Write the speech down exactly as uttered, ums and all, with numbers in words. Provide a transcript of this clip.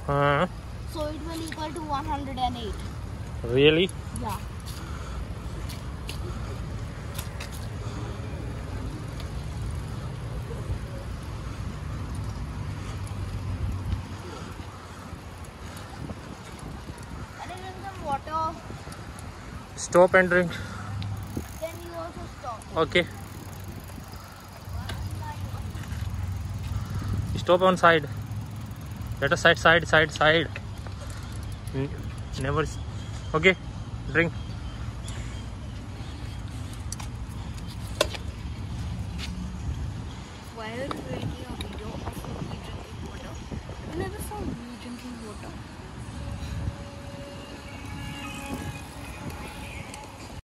Uh, So it will equal to one hundred eight. really? Yeah. And then some water. Stop and drink. Then you also stop. Okay. Stop on side. Let us side, side, side, side. N never. Okay. Drink. Why are you drinking?